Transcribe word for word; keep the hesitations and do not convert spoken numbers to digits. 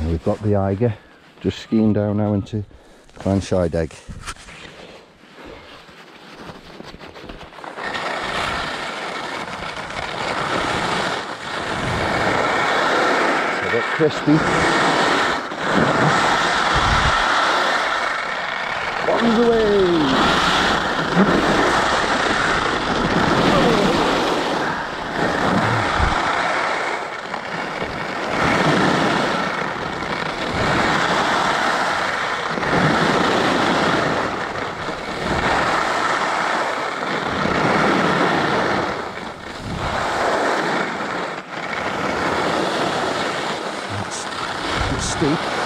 we've got the Eiger just skiing down now into Clan Scheidegg. So a bit crispy. Bombs away! Steep.